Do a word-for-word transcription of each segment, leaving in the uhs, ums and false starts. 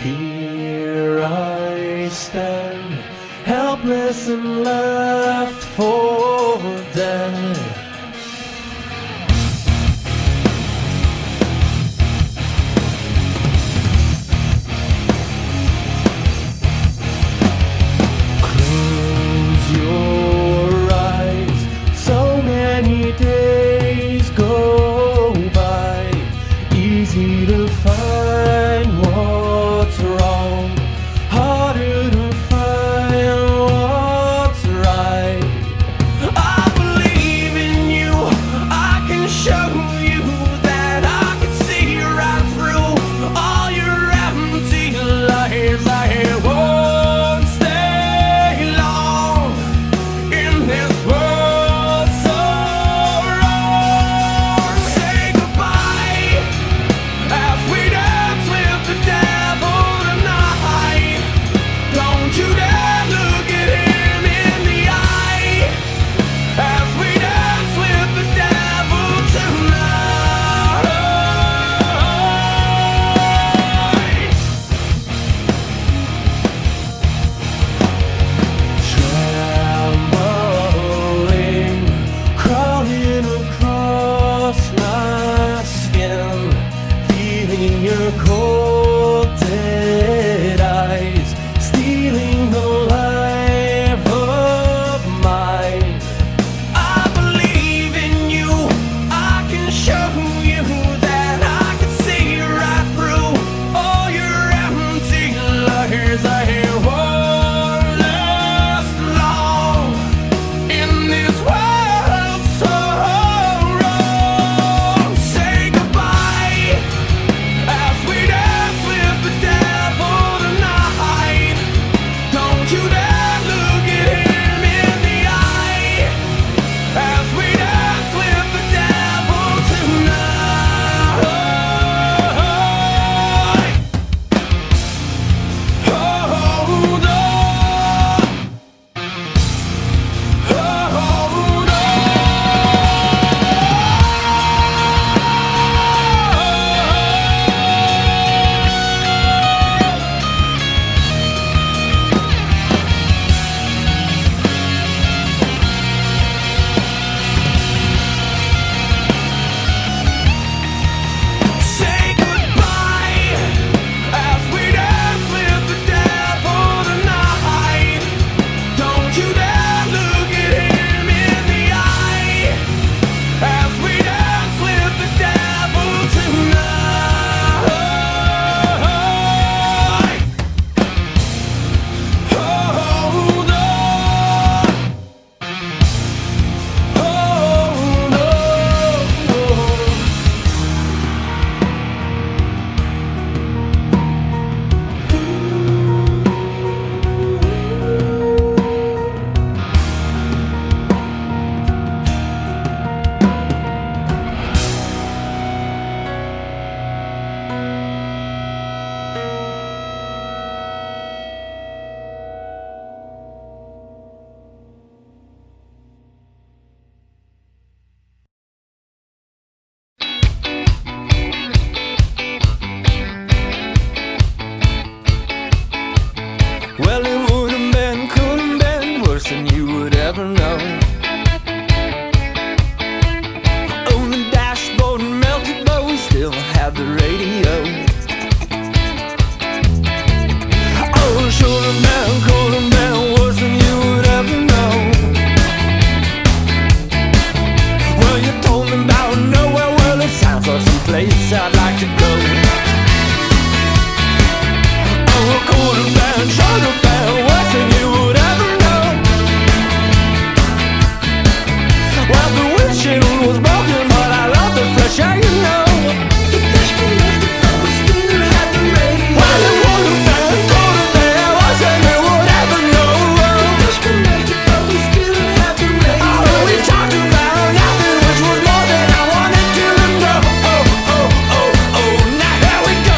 Here I stand, helpless and left for dead. Close your eyes, so many days go by, easy to find what's wrong, harder to find what's right. I believe in you, I can show you that I can see right through all your empty lies. I won't stay long in this world so wrong. Say goodbye as we dance with the devil tonight. Don't you dare look at him in the eye as we dance with the devil tonight. Trembling, crawling across my skin, feeling your cold dead eyes, stealing the life of mine. I believe in you, I can show you that I can see right through all your empty lies. I won't last long in this world so wrong. Say goodbye as we dance with the devil tonight. Don't you dare look at him in the eye as we dance with the devil tonight. Hold on, hold on. Say goodbye as we dance with the devil tonight. Don't you dare look at him in the eye as we dance with the devil tonight. Hold on, hold on. Well, it would have been, could have been worse than you would ever know. On the dashboard and melted, but we still had the radio. Oh, it should have been, could have been worse than you would ever know. Well, you told me about nowhere, well, it sounds like some place I'd like to go. Oh, it could have been, should have been worse than you would ever know. Well, the windshield was broken, but I love the fresh air, you know. The dashboard left the door, still had the radio. Well, it would have been, could have been worse than you would ever know. The dashboard left the door, still had the radio. Oh, we talked about nothing, which was more than I wanted to know. Oh, oh, oh, oh, now here we go.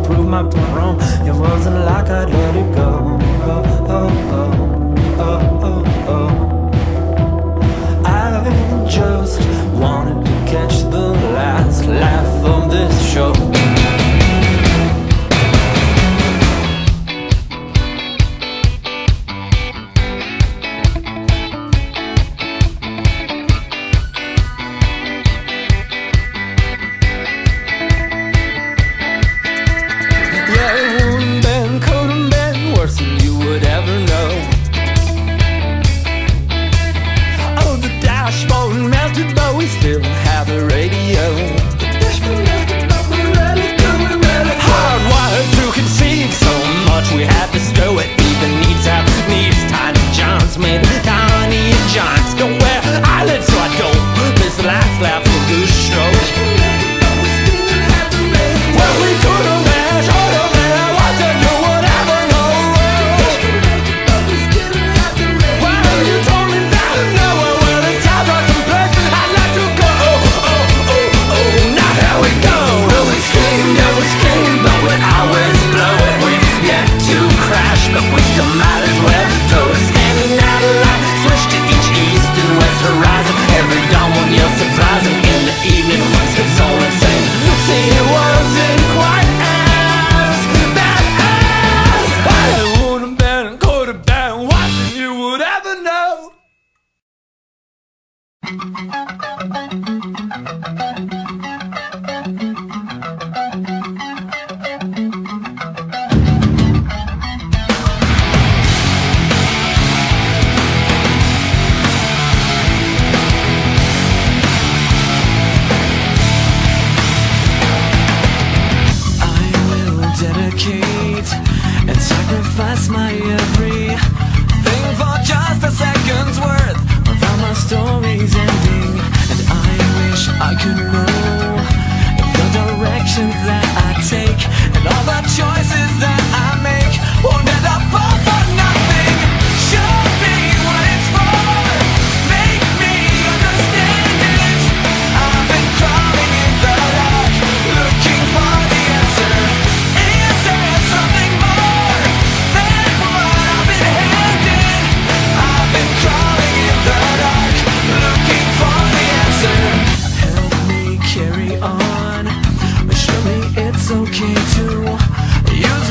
prove my point wrong. It wasn't like I'd let it go. Oh, oh, oh, oh, oh, oh. I just wanted to catch the last laugh of this show. Still have a radio. Hardwired to conceive so much we had to stow it. Even needs have needs. Tiny Johns made tiny Johns. Don't wear eyelids so I don't miss the last laugh of the show. Well, we could have been, should have been, wasn't you would ever know. Well, you told me that nowhere where the sounds are some place I'd like to go. Oh, oh, oh, oh, now here we go. Well, we screamed, yeah, we screamed, but we'd always blow it. We've yet to crash, but we still might as well. So we're standing out of line, switch to each east and west horizon. Every dawn one you're surprising. In the evening, once it's all the same. See, it wasn't quite as bad as I would have been, could have been, watching you would ever know. And sacrifice my every thing for just a second's worth without my story's ending. And I wish I could know if the directions that I take and all the choices that I make won't end up all for nothing. Show me what it's for, make me understand it. I've been crawling in the dark, looking for the answer. Is there something more than what I've been handed? I've been crawling in the dark, looking for the answer. Help me carry on, but show me it's okay to use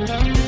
Thank